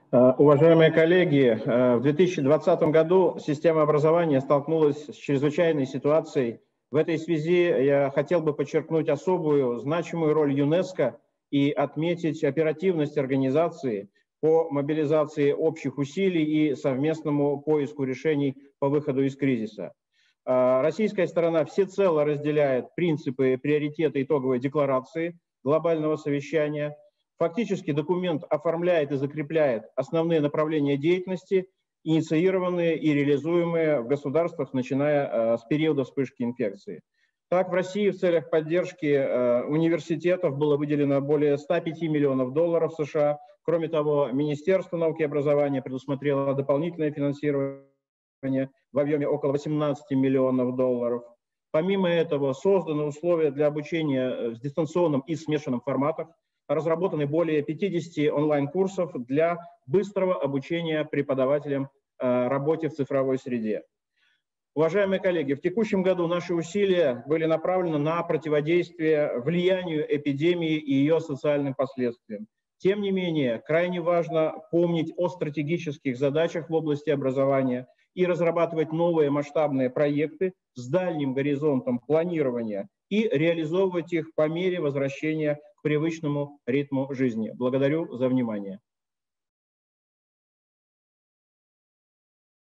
Уважаемые коллеги, в 2020 году система образования столкнулась с чрезвычайной ситуацией. В этой связи я хотел бы подчеркнуть особую значимую роль ЮНЕСКО и отметить оперативность организации по мобилизации общих усилий и совместному поиску решений по выходу из кризиса. Российская сторона всецело разделяет принципы и приоритеты итоговой декларации глобального совещания. Фактически документ оформляет и закрепляет основные направления деятельности, инициированные и реализуемые в государствах, начиная с периода вспышки инфекции. Так, в России в целях поддержки университетов было выделено более 105 миллионов долларов США. Кроме того, Министерство науки и образования предусмотрело дополнительное финансирование в объеме около 18 миллионов долларов. Помимо этого, созданы условия для обучения в дистанционном и смешанном форматах, разработаны более 50 онлайн-курсов для быстрого обучения преподавателям работе в цифровой среде. Уважаемые коллеги, в текущем году наши усилия были направлены на противодействие влиянию эпидемии и ее социальным последствиям. Тем не менее, крайне важно помнить о стратегических задачах в области образования и разрабатывать новые масштабные проекты с дальним горизонтом планирования и реализовывать их по мере возвращения к привычному ритму жизни. Благодарю за внимание.